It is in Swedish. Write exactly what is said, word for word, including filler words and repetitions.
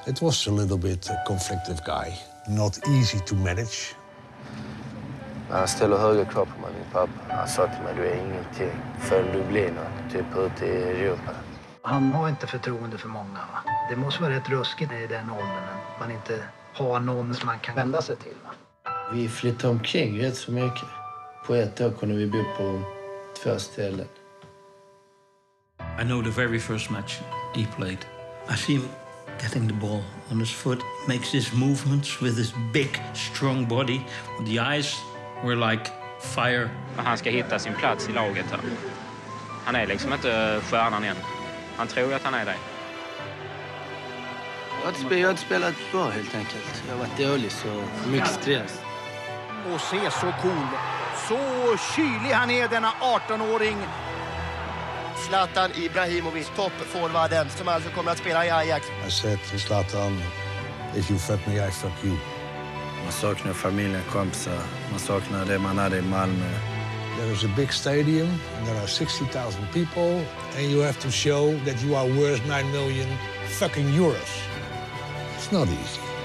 It was a little bit a conflictive guy, not easy to manage. Han ställer höga krav på mig, min pappa. Han sa till mig, du är ingenting förrän du blir något, typ ute i Europa. Han har inte förtroende för många. Va? Det måste vara rätt ruskigt i den åldern. Att man inte har någon som man kan vända sig till. Va? Vi flyttade omkring rätt så mycket. På ett år kunde vi bo på två ställen. I know the very first match he played. I see him getting the ball on his foot, makes his movements with his big, strong body. The eyes were like fire. Han ska hitta sin plats i laget här. Han är liksom inte stjärnan än. Han tror att han är det. Jag har inte spelat bra helt enkelt. Jag har varit dålig, så mycket stress. Och se så cool, så kylig han är, denna arton-åring. Zlatan Ibrahimovic, toppforwarden som alltså kommer att spela i Ajax. I said to Zlatan, if you fuck me, I fuck you. Man saknar familjen, kompisar. Man saknar det man hade i Malmö. There is a big stadium, and there are sixty thousand people, and you have to show that you are worth nine million fucking euros. It's not easy.